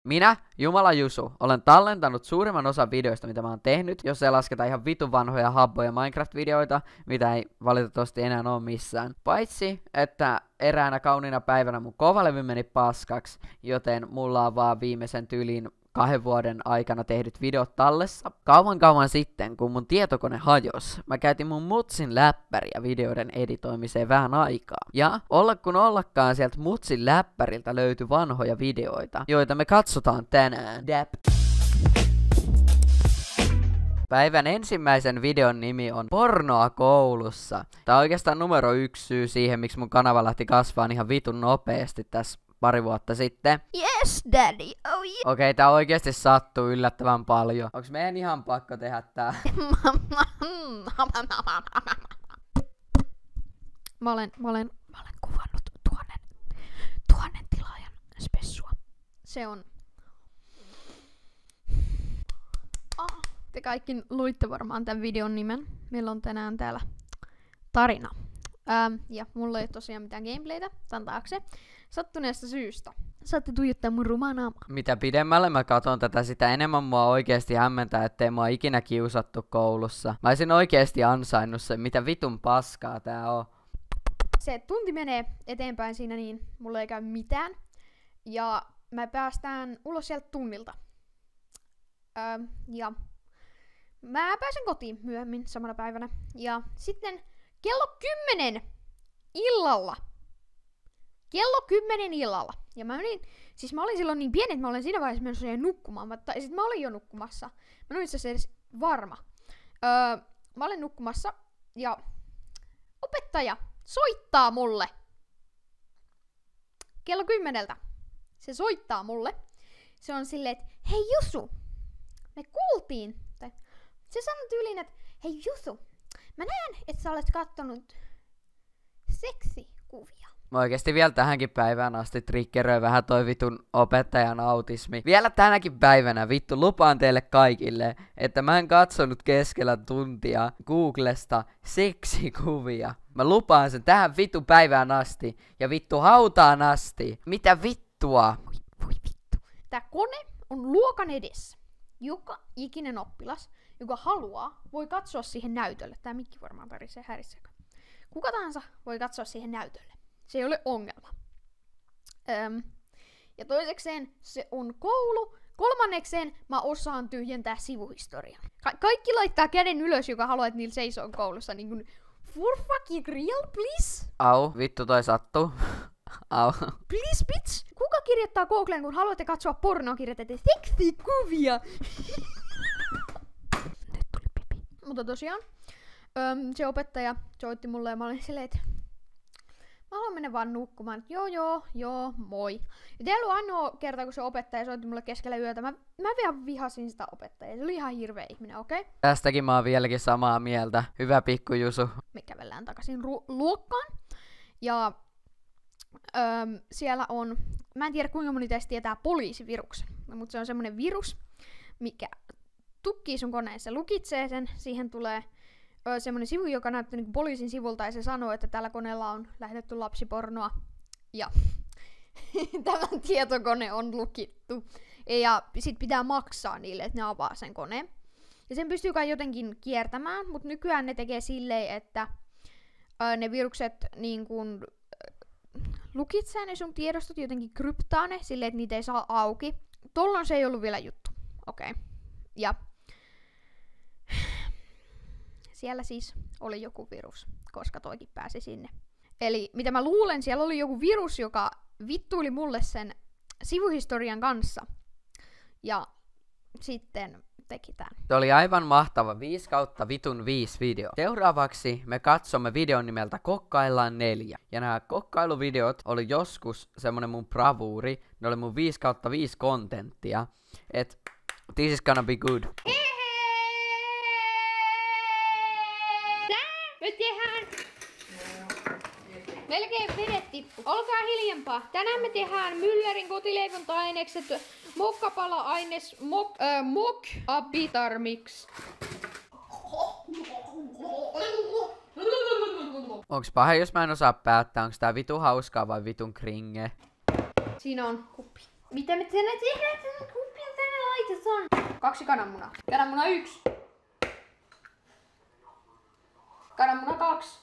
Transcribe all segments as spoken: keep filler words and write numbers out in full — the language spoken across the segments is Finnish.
Minä, Jumala Jusu, olen tallentanut suurimman osan videoista, mitä mä oon tehnyt, jos ei lasketa ihan vitun vanhoja habboja Minecraft-videoita, mitä ei valitettavasti enää ole missään. Paitsi, että eräänä kauniina päivänä mun kovalevy meni paskaksi, joten mulla on vaan viimeisen tyylin kahden vuoden aikana tehdyt videot tallessa. Kauan kauan sitten, kun mun tietokone hajosi, mä käytin mun mutsin läppäriä videoiden editoimiseen vähän aikaa. Ja olla kun ollakaan, sieltä mutsin läppäriltä löytyi vanhoja videoita, joita me katsotaan tänään. Dap. Päivän ensimmäisen videon nimi on Pornoa koulussa. Tää on oikeastaan numero yksi syy siihen, miksi mun kanava lähti kasvaan ihan vitun nopeasti tässä pari vuotta sitten. Yes, daddy. Oh yeah. Okei, tää oikeesti sattuu yllättävän paljon. Onks meidän ihan pakko tehdä tää? mä olen, mä olen, mä olen kuvannut tuhannen, tuhannen tilaajan spessua. Se on... Ah, te kaikki luitte varmaan tämän videon nimen. Meillä on tänään täällä tarina. Ähm, ja mulla ei ole tosiaan mitään gameplaytä tän taakse. Sattuneesta syystä. Saatte tuijottaa mun rumaa naamaa. Mitä pidemmälle mä katon tätä, sitä enemmän mua oikeesti hämmentää, ettei mua ikinä kiusattu koulussa. Mä olisin oikeesti ansainnut sen, mitä vitun paskaa tää on. Se tunti menee eteenpäin siinä niin, mulla ei käy mitään. Ja mä päästään ulos sieltä tunnilta. Öö, ja mä pääsen kotiin myöhemmin samana päivänä. Ja sitten kello kymmenen illalla. Kello kymmenen illalla. Ja mä menin, siis mä olin silloin niin pieni, että mä olin siinä vaiheessa menossa jo nukkumaan. Mutta sit mä olin jo nukkumassa. Mä en ole itse asiassa edes varma. Öö, mä olin nukkumassa ja opettaja soittaa mulle. Kello kymmeneltä. Se soittaa mulle. Se on silleen, että hei Jusu, me kuultiin. Tai se sanoi tyyliin, että hei Jusu, mä näen, että sä olet kattonut seksikuvia. Mä oikeesti vielä tähänkin päivään asti triggeröi vähän toi vitun opettajan autismi. Vielä tänäkin päivänä vittu lupaan teille kaikille, että mä en katsonut keskellä tuntia Googlesta seksikuvia. Mä lupaan sen tähän vittu päivään asti ja vittu hautaan asti. Mitä vittua? Voi, voi vittu. Tää kone on luokan edessä. Joka ikinen oppilas, joka haluaa, voi katsoa siihen näytölle. Tää mikki varmaan tarisee härisseekö. Kuka tahansa voi katsoa siihen näytölle. Se ei ole ongelma. Öm, ja toisekseen se on koulu. Kolmannekseen mä osaan tyhjentää sivuhistorian. Ka- kaikki laittaa käden ylös, joka haluaa, että niillä seisoo koulussa. Niin kuin, for fucking real, please? Au, vittu toi sattuu. Au. Please, bitch? Kuka kirjoittaa Googleen, kun haluatte katsoa pornoa, kirjoitatte seksikuvia? Nyt tuli pipi. Mutta tosiaan, öm, se opettaja soitti mulle ja mä olin silleen, että mä haluan mennä vaan nukkumaan. Joo, joo, joo, moi. Ja tää oli ainoa kerta, kun se opettaja soitti mulle keskellä yötä. Mä, mä vielä vihasin sitä opettajaa. Se oli ihan hirveä ihminen, okei? Okay? Tästäkin mä oon vieläkin samaa mieltä. Hyvä pikku Jusu. Me kävellään takaisin ru- luokkaan. Ja öm, siellä on, mä en tiedä kuinka moni teistä tietää poliisiviruksen. Mutta se on semmonen virus, mikä tukkii sun koneessa, lukitsee sen. Siihen tulee semmonen sivu, joka näyttää niin poliisin sivulta, ja se sanoo, että tällä koneella on lähetetty lapsipornoa. Ja tämä tietokone on lukittu. Ja sit pitää maksaa niille, että ne avaa sen koneen. Ja sen pystyy kai jotenkin kiertämään, mutta nykyään ne tekee silleen, että ö, ne virukset niin kun, lukitsee ne sun tiedostot, jotenkin kryptaa ne, silleen, että niitä ei saa auki. Tollon se ei ollut vielä juttu. Okei. Okay. Ja siellä siis oli joku virus, koska toikin pääsi sinne. Eli mitä mä luulen, siellä oli joku virus, joka vittuili mulle sen sivuhistorian kanssa. Ja sitten teki tän. Se oli aivan mahtava viisi kautta vitun viisi video. Seuraavaksi me katsomme videon nimeltä Kokkaillaan neljä. Ja nämä kokkailuvideot oli joskus semmonen mun bravuuri. Ne oli mun viisi kautta viisi kontenttia. Et this is gonna be good. Me tehdään... Melkein vedet tippu. Olkaa hiljempaa. Tänään me tehdään Müllerin kotileivonta-ainekset, mokkapala-aines, mok, äh, mok, abitar mix. Onks paha, jos mä en osaa päättää, onks tää vitu hauskaa vai vitun kringe? Siinä on kuppi. Mitä me tänne tehdään? Tänne kuppia tänne laitetaan. Kaksi kananmunaa. Kananmuna yksi. Kananmuna kaksi.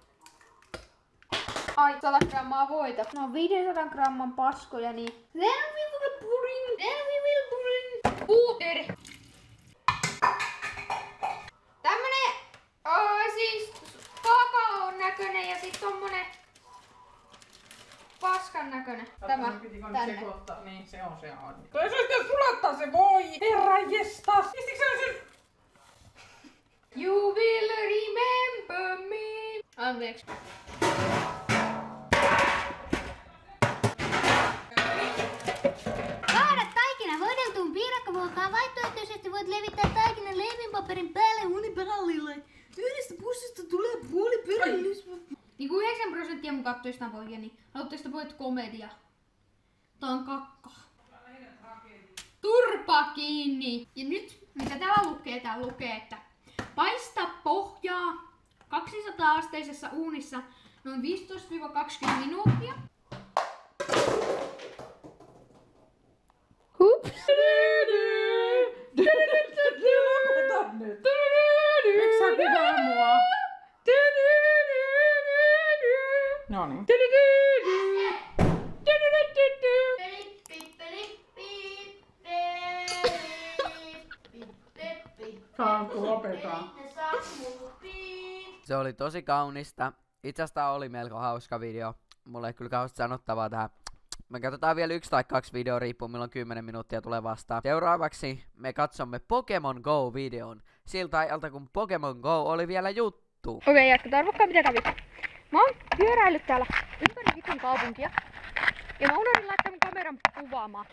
Ai, sata grammaa voita. No viisisataa gramman paskoja, niin... Then we will pudding. Then we will pudding. Puuter. Tämmönen... Oh, siis... Kakaon näkönen ja sit tommonen... Paskan näkönen. Tämä. Tänne. Sekoittaa, niin se on se on. Toi se sitten sulattaa se voi. Herran jestas. Pistikö se sen? You will remember me. Anteeksi. Kaada taikina voideltuun piirakkavuokaan. Vaihtoehtoisesti voit levittää taikinan leivinpaperin päälle unipalallille. Yhdestä pussista tulee puoli perillistä. Niin kuin yhdeksän prosenttia mun kattoista poikia, niin haluatteko te voit komedia? Tää on kakka. Turpa kiinni! Ja nyt, mitä täällä lukee? Täällä lukee, että paista pohjaa kaksisataa asteisessa uunissa noin viisitoista kaksikymmentä minuuttia. Hups! Lopeta nyt. Miksi sä kuvaa mua? Noniin. Saanko lopetaan? Se oli tosi kaunista. Itse asiassa tää oli melko hauska video. Mulla ei kyllä kauheasti sanottavaa tähän. Me katsotaan vielä yksi tai kaksi videoa, riippuu milloin kymmenen minuuttia tulee vastaan. Seuraavaksi me katsomme Pokemon Go-videon. Siltä ajalta kun Pokemon Go oli vielä juttu. Okei, okay, jatketaan. Arvokkaan mitä kävi. Mä oon pyöräillyt täällä ympäri vitun kaupunkia. Ja mä unohdin laittaa mun kameran kuvaamaan.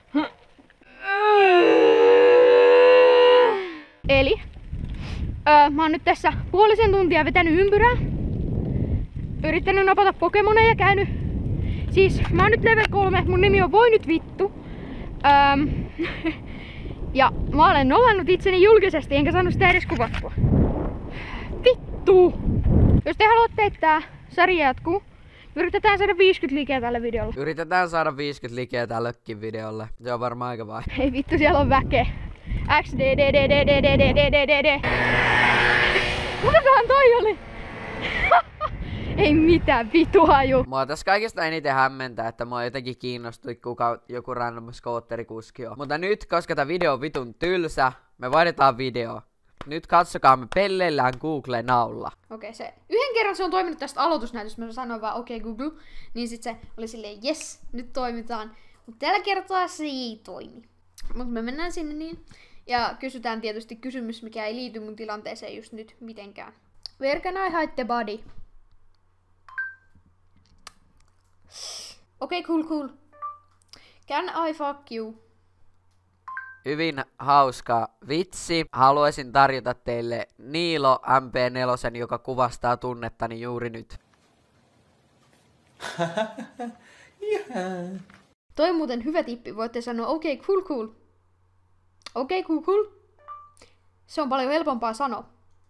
Eli öö, mä oon nyt tässä puolisen tuntia vetänyt ympyrää. Yrittänyt napata Pokemoneja, käynyt. Siis mä oon nyt level kolme, mun nimi on Voi nyt vittu. Öm, ja mä olen nollannut itseni julkisesti, enkä saanut sitä edes kuvattua. Vittu! Jos te haluatte, että sarja jatkuu, yritetään saada viisikymmentä likeä tälle videolle. Yritetään saada viisikymmentä likeä tällekin videolle. Se on varmaan aika vai. Ei vittu, siellä on väkeä. X D D D D D D D D D D D. Mitäköhän toi oli? Ei mitään vituhaju. Mua tässä kaikista eniten hämmentää, että mua jotenkin kiinnostui kuka joku random skootterikuski on. Mutta nyt, koska tää video on vitun tylsä, me vaihdetaan video. Nyt katsokaa me pelleillään Google naulla. Okei, okay, se yhden kerran se on toiminut tästä aloitusnäytöstä, mä sanoin vaan okei okay, Google, niin sit se oli silleen yes, nyt toimitaan. Mutta tällä kertaa se ei toimi. Mutta me mennään sinne niin. Ja kysytään tietysti kysymys, mikä ei liity mun tilanteeseen just nyt mitenkään. Where can I hide the body? Okei, okay, cool, cool. Can I fuck you? Hyvin hauska vitsi. Haluaisin tarjota teille Niilo M P neljä, joka kuvastaa tunnettani juuri nyt. Yeah. Toi on muuten hyvä tippi. Voitte sanoa okei, okay, cool, cool. Okei, okay, cool, cool. Se on paljon helpompaa sanoa.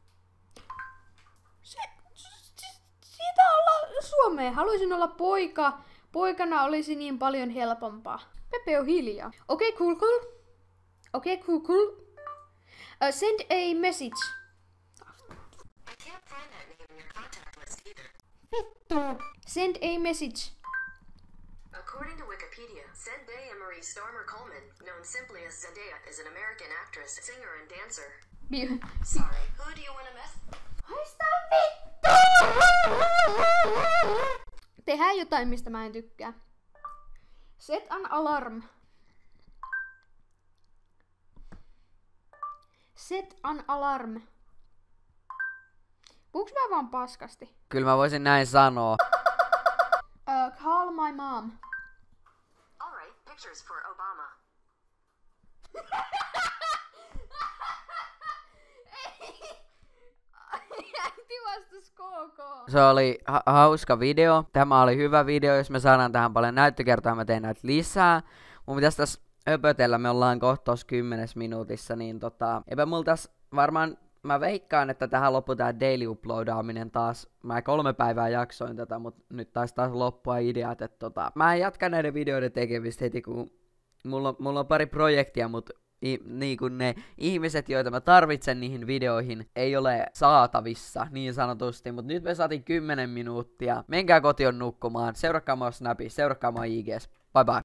Se, se, siitä olla Suomeen. Haluaisin olla poika. Poikana olisi niin paljon helpompaa. Pepe on hiljaa. Okei, okay, cool, cool. Okei, okay, cool, cool. Uh, send a message. Vittu. Send a message. According to Wikipedia, Zendaya Marie Stormer Coleman, known simply as Zendaya, is an American actress, singer, and dancer. Sorry, who do you want to mess? Haista vittu! Tehdään jotain, mistä mä en tykkää. Set an alarm. Set an alarm. Puhuks mä vaan paskasti? Kyllä mä voisin näin sanoa. Uh, call my mom. Alright, pictures for Obama. Äiti vastas K K. Se oli ha hauska video. Tämä oli hyvä video. Jos me saadaan tähän paljon näyttökertoja, mä teen näitä lisää. Mun pitäis tässä höpötellä. Me ollaan kohta tossa kymmenessä minuutissa. Niin tota, eipä mulla tässä varmaan, mä veikkaan, että tähän loppuu tää daily uploadaaminen taas. Mä kolme päivää jaksoin tätä, mut nyt taisi taas loppua ideat. Että tota, mä en jatka näiden videoiden tekemistä heti kun mulla, mulla on pari projektia, mutta I, niin kuin ne ihmiset, joita mä tarvitsen niihin videoihin, ei ole saatavissa niin sanotusti, mutta nyt me saatiin kymmenen minuuttia. Menkää kotiin nukkumaan, seurakkaa mua Snapissa, seurakkaa mua I G:ssä. Bye bye.